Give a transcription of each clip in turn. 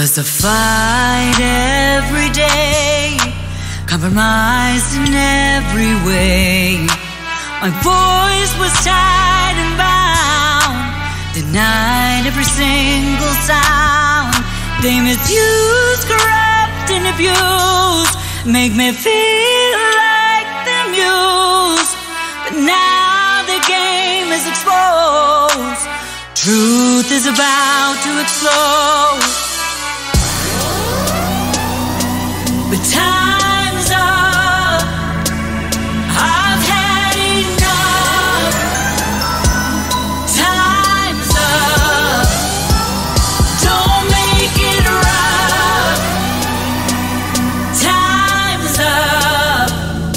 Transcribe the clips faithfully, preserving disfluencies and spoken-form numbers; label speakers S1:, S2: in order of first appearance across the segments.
S1: was a fight every day, compromised in every way. My voice was tied and bound, denied every single sound. They misuse, corrupt and abuse, make me feel like they're used. But now the game is exposed, truth is about to explode. But time's up, I've had enough. Time's up, don't make it rough. Time's up.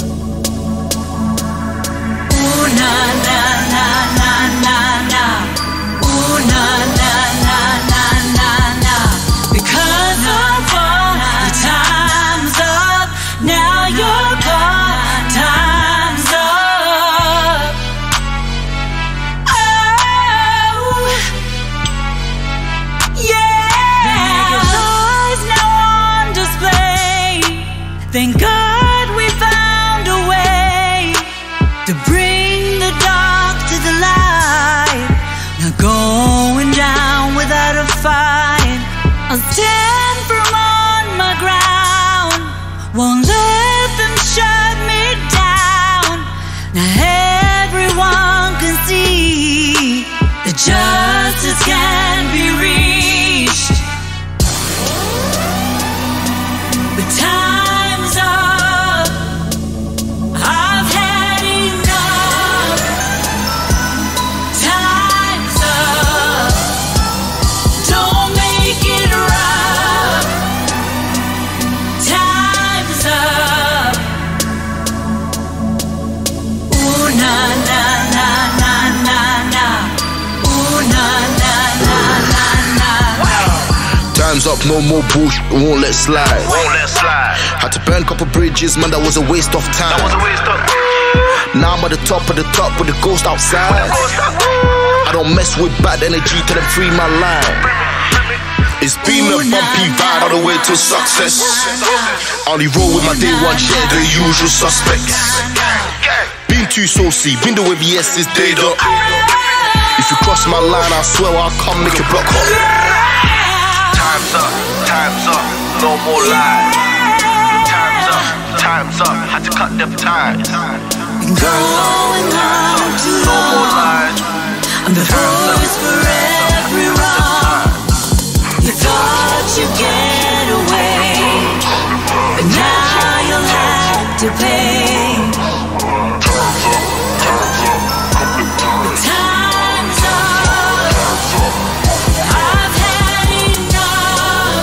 S1: Ooh, na, na, na, na, na, na. Ooh, na, na, na, na, na, na. Because of all the time's up, now you're gone. Time's up. Oh, yeah. Your lies now on display. Thank God we found a way to bring the dark to the light. Not going down without a fight. I'll stand firm on my ground, won't let them shut me down. Now everyone can see that justice can be reached. But time's up, I've had enough. Time's up, don't make it rough. Time's up. Ooh, na, na, na, na, na, na. Ooh, na, na, na, na, na.
S2: Time's up, no more bullshit, won't let slide.
S3: Won't let slide.
S2: Had to burn couple bridges, man, that was a waste of time.
S3: That was a waste of.
S2: Now I'm at the top of the top with the ghost outside. I don't mess with bad energy till them free my line. It's been a bumpy ride all the way to success. Only roll with my day one, yeah, the usual suspects. Been too saucy, been the way B S is dead up. If you cross my line, I swear I'll come make your block hot.
S3: Time's up, time's up, no more lies. Time's up, time's up, had to cut them ties.
S1: Going on too
S3: No more
S1: long,
S3: lies.
S1: I'm the voice for every wrong. You thought you'd get away, but now you'll have to pay. The time's up, I've had enough.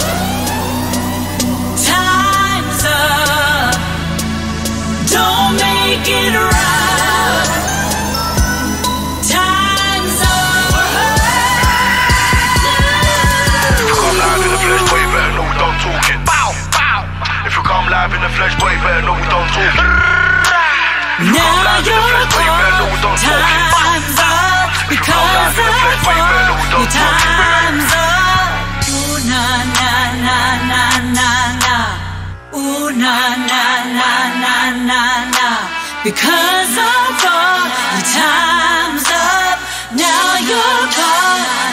S1: Time's up, don't make it rough. Time's up.
S3: If you come live in the flesh, boy, you better know we don't talking. Bow, bow. If you come live in the flesh, boy, you better know we don't talking.
S1: Now you're gone. Time's up, because of your time's up. Ooh, na, na, na, na, na, na. Ooh, na, na, na, na, na, na. Because of all your time's up, now you're gone.